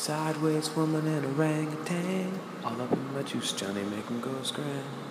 Sideways woman and orangutan, all up in my juice, Johnny, make 'em go scram.